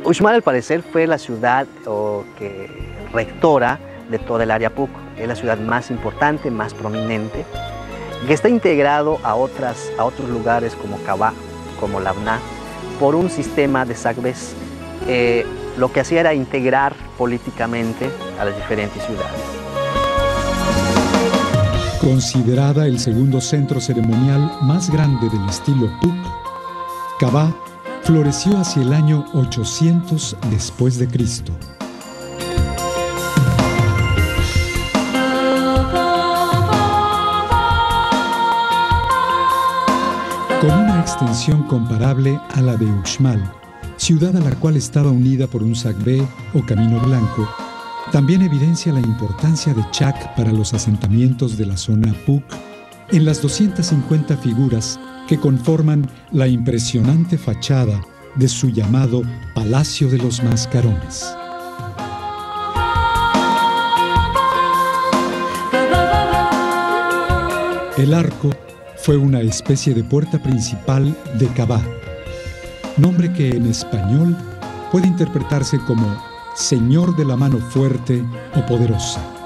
Uxmal, al parecer, fue la ciudad rectora de toda el área PUC. Es la ciudad más importante, más prominente, que está integrado a otros lugares como Cabá, como Labná, por un sistema de SACBES. Lo que hacía era integrar políticamente a las diferentes ciudades. Considerada el segundo centro ceremonial más grande del estilo PUC, Cabá floreció hacia el año 800 después de Cristo. Con una extensión comparable a la de Uxmal, ciudad a la cual estaba unida por un SACBE o Camino Blanco, también evidencia la importancia de Chac para los asentamientos de la zona PUC en las 250 figuras que conforman la impresionante fachada de su llamado Palacio de los Mascarones. El arco fue una especie de puerta principal de Cabá, nombre que en español puede interpretarse como Señor de la mano fuerte o poderosa.